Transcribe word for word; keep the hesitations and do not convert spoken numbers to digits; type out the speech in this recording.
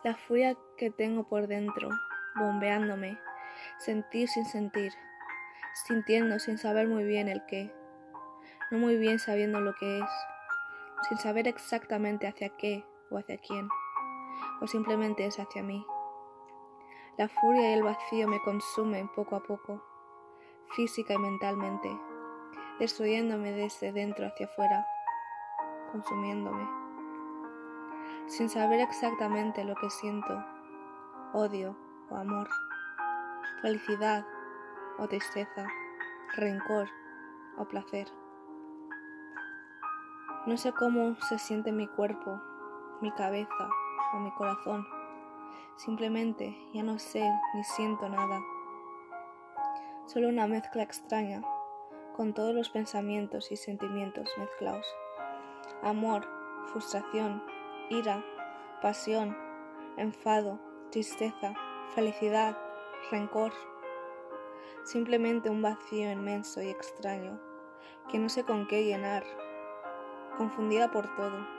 La furia que tengo por dentro, bombeándome, sentir sin sentir, sintiendo sin saber muy bien el qué, no muy bien sabiendo lo que es, sin saber exactamente hacia qué o hacia quién, o simplemente es hacia mí. La furia y el vacío me consumen poco a poco, física y mentalmente, destruyéndome desde dentro hacia afuera, consumiéndome, sin saber exactamente lo que siento, odio o amor, felicidad o tristeza, rencor o placer. No sé cómo se siente mi cuerpo, mi cabeza o mi corazón. Simplemente ya no sé ni siento nada. Solo una mezcla extraña, con todos los pensamientos y sentimientos mezclados. Amor, frustración, ira, pasión, enfado, tristeza, felicidad, rencor. Simplemente un vacío inmenso y extraño, que no sé con qué llenar, confundida por todo.